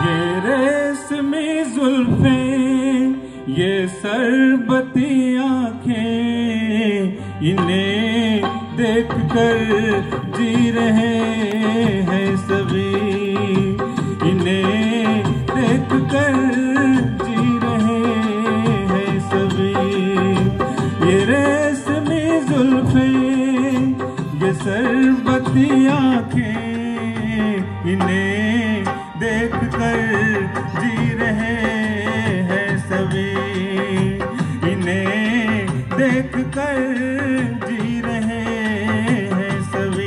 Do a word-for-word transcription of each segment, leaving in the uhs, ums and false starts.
ये रेशमी जुल्फें, ये सरबती आँखें, इन्हें देख कर जी रहे हैं सभी, इन्हें देख कर जी रहे हैं सभी। ये रेशमी जुल्फें, ये सरबती आँखें, इन्हें देख कर जी रहे हैं सभी, इन्हें देख कर जी रहे हैं सभी।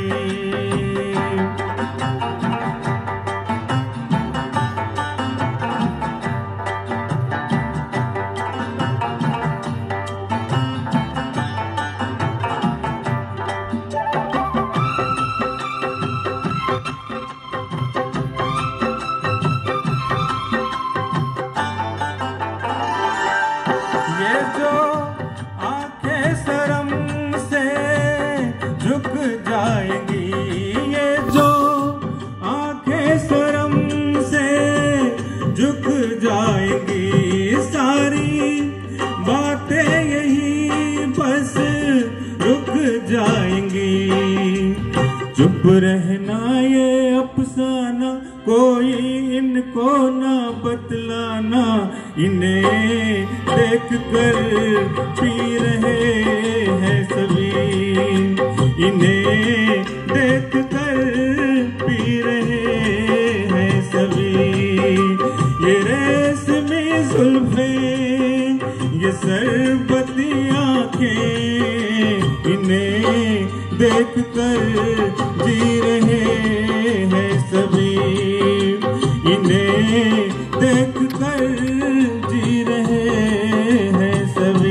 ये जो आंखें शर्म से झुक जाएंगी, ये जो आंखें शर्म से झुक जाएंगी, सारी बातें यही बस रुक जाएंगी। चुप रहना ये अफसाना, कोई इनको ना बतलाना, इन्हें देख कर पी रहे हैं सभी, इन्हें देख कर पी रहे हैं सभी। ये रेशमी जुल्फें, ये सरबती आँखें, इन्हें देख कर जी रहे हैं सभी, इन्हें देख कर जी रहे हैं सभी।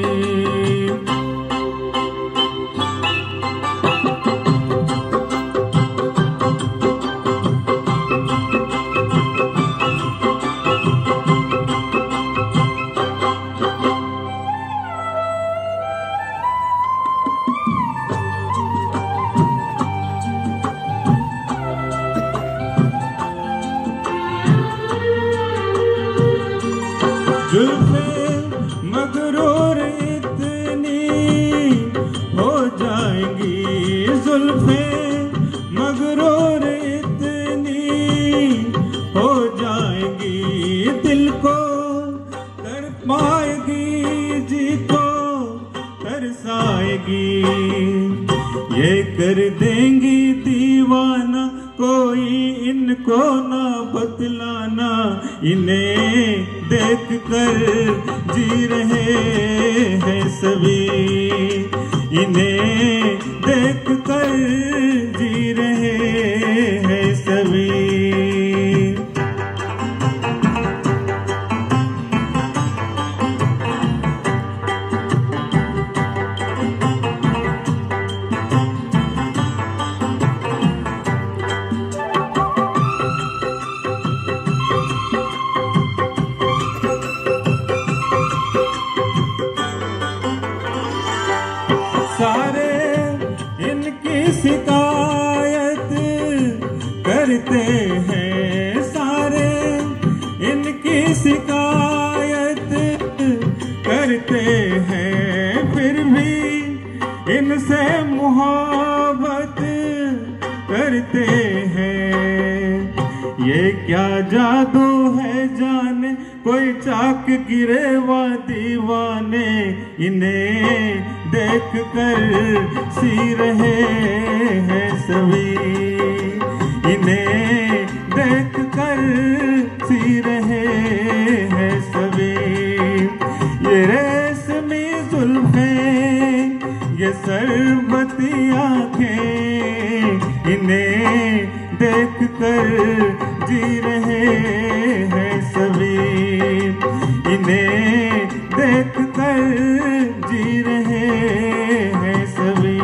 जुल्फें मगरूर इतनी हो जाएंगी, जुल्फें मगरूर इतनी हो जाएंगी, दिल को कर पाएगी, जी को तरसाएगी। ये कर देंगी दीवाना, कोई इनको ना बतलाना, इन्हें देख कर जी रहे हैं सभी, इन्हें देख कर जी रहे हैं सभी। सारे इनकी शिकायत करते हैं, सारे इनकी शिकायत करते हैं, फिर भी इनसे मोहब्बत करते हैं। ये क्या जादू है जाने, कोई चाक गिरे वा दीवाने, इन्हें देख कर सी रहे हैं सभी, इन्हें देख कर सी रहे हैं सभी। ये रेशमी जुल्फें, ये सरबती आँखें, इन्हें देख कर जी रहे हैं सभी, इन्हें देख कर जी रहे हैं सभी।